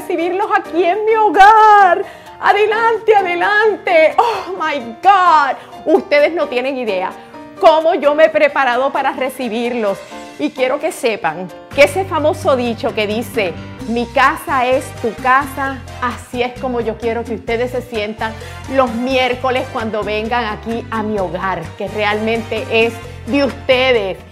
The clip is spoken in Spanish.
recibirlos aquí en mi hogar. Adelante, adelante. Oh my God. Ustedes no tienen idea cómo yo me he preparado para recibirlos. Y quiero que sepan que ese famoso dicho que dice, mi casa es tu casa, así es como yo quiero que ustedes se sientan los miércoles cuando vengan aquí a mi hogar, que realmente es de ustedes.